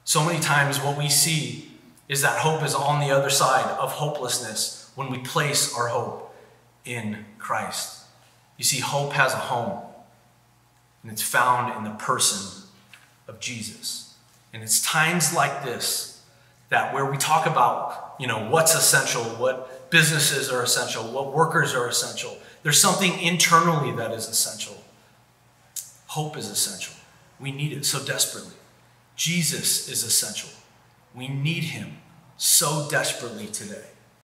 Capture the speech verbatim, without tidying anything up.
So many times what we see is that hope is on the other side of hopelessness when we place our hope in Christ. You see, hope has a home, and it's found in the person of Jesus. And it's times like this that where we talk about, you know, what's essential, what businesses are essential, what workers are essential. There's something internally that is essential. Hope is essential. We need it so desperately. Jesus is essential. We need him so desperately today.